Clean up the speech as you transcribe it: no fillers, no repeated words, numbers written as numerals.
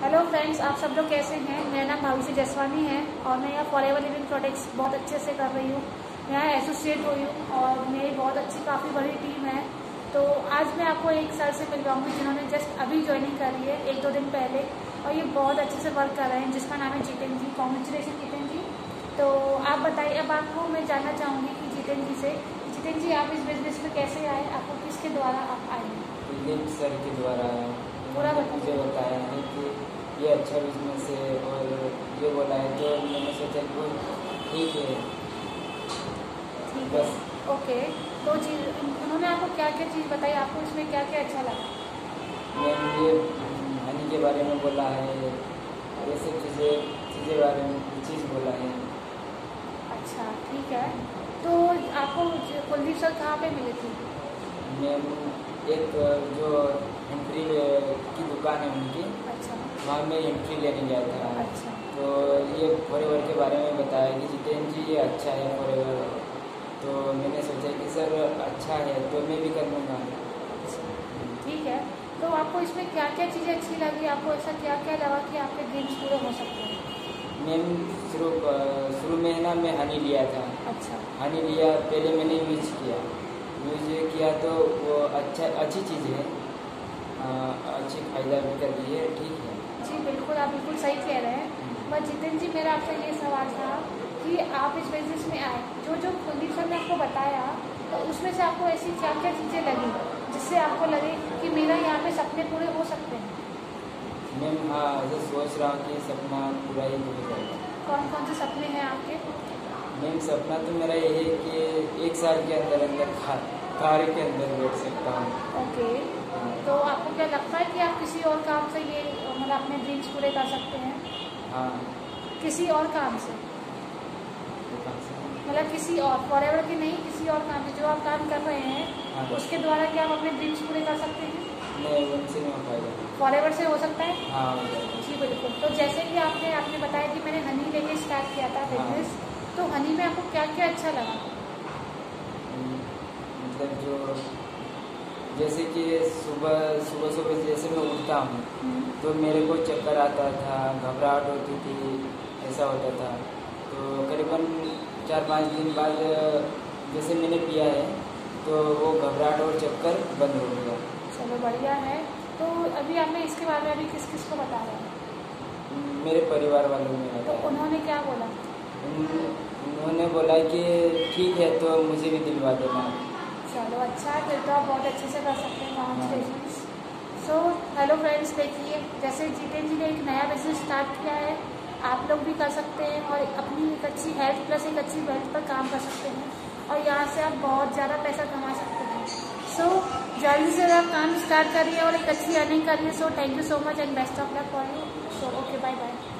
Hello friends, आप सब लोग कैसे हैं। मेरा नाम भाविशी जसवानी है और मैं यहाँ फॉरएवर लिविंग प्रोडक्ट्स बहुत अच्छे से कर रही हूँ। मैं यहाँ एसोसिएट हुई हूँ और मेरी बहुत अच्छी काफ़ी बड़ी टीम है। तो आज मैं आपको एक सर से मिलवाऊंगी जिन्होंने जस्ट अभी ज्वाइनिंग करी है 1-2 दिन पहले, और ये बहुत अच्छे से वर्क कर रहे हैं, जिसका नाम है जितेन जी। कॉन्ग्रेचुलेशन जितेन जी। तो आप बताइए, अब आपको मैं जानना चाहूँगी कि जितेन जी से, जितेन जी आप इस बिजनेस में कैसे आए, आपको किसके द्वारा आप आए हैं? दिलीप सर के द्वारा पूरा मुझे बताया है कि ये अच्छा बिजनेस है और ये बोला है, तो मैंने सोचा कि ठीक है। ठीक है, बस ओके। तो चीज़ उन्होंने आपको क्या क्या चीज़ बताई, आपको इसमें क्या क्या अच्छा लगा? मैम ये हनी के बारे में बोला है, ये सब चीज़ें बारे में चीज़ बोला है। अच्छा, ठीक है। तो आपको कुलदीप सर कहाँ पे मिले थे? मैम एक जो एंट्री की दुकान है उनकी, अच्छा वहाँ मैं एंट्री लेने गया था। अच्छा तो ये फॉरएवर के बारे में बताया कि जितेन जी ये अच्छा है फॉरएवर। तो मैंने सोचा कि सर अच्छा है तो मैं भी कर लूँगा। ठीक है। तो आपको इसमें क्या क्या चीज़ें अच्छी लगी, आपको ऐसा क्या क्या लगा कि आपके ड्रीम्स पूरे हो सकते हैं? मैम शुरू में ना मैं हनी लिया था। अच्छा हनी लिया, पहले मैंने यूज किया तो वो अच्छी चीज़ है, अच्छी फ़ायदा भी कर रही है, ठीक है। जी बिल्कुल, आप बिल्कुल सही कह रहे हैं। बट जितेन जी, मेरा आपसे ये सवाल था कि आप इस बिजनेस में आए, जो कुलदीप सर ने आपको बताया, तो उसमें से आपको ऐसी क्या क्या चीज़ें लगी जिससे आपको लगे कि मेरा यहाँ पे सपने पूरे हो सकते हैं? मैम हाँ, ऐसे सोच रहा हूँ कि सपना पूरा ही हो जाएगा। कौन कौन से सपने हैं आपके? मैम सपना तो मेरा ये है कि 1 साल के अंदर कार के अंदर बैठ सकता हूँ। ओके। तो आपको क्या लगता है कि आप किसी और काम से ये मतलब अपने ड्रीम्स पूरे कर सकते हैं? हाँ। किसी और काम से, मतलब किसी और फॉरएवर के नहीं, किसी और काम से जो आप काम कर रहे हैं, हाँ। उसके द्वारा क्या आप अपने ड्रीम्स पूरे कर सकते हैं? नहीं, उनसे नहीं हो पाएगा। फॉरएवर से हो सकता है? हाँ हो जाएगा। जी बिल्कुल। तो जैसे कि आपने बताया कि मैंने हनी लेके स्टार्ट किया था बिजनेस, तो हनी में आपको क्या क्या अच्छा लगा? मतलब जो जैसे कि सुबह जैसे मैं उठता हूँ तो मेरे को चक्कर आता था, घबराहट होती थी, ऐसा होता था। तो करीबन 4-5 दिन बाद जैसे मैंने पिया है तो वो घबराहट और चक्कर बंद हो गया। चलो बढ़िया है। तो अभी आपने इसके बारे में अभी किस किस को बता रहे हैं? मेरे परिवार वालों ने तो बताया। उन्होंने क्या बोला? उन्होंने बोला कि ठीक है तो मुझे भी दिलवा देना। चलो अच्छा है, फिर तो आप बहुत अच्छे से कर सकते हैं। कॉन्ग्रेचुलेशंस। सो हेलो फ्रेंड्स, देखिए जैसे जितेन जी ने एक नया बिजनेस स्टार्ट किया है, आप लोग भी कर सकते हैं और अपनी एक अच्छी हेल्थ प्लस एक अच्छी वेल्थ पर काम कर सकते हैं और यहाँ से आप बहुत ज़्यादा पैसा कमा सकते हैं। सो जल्दी से आप काम स्टार्ट करिए और एक अच्छी अर्निंग करिए। So thank you so much and best of luck for you. So okay, bye bye.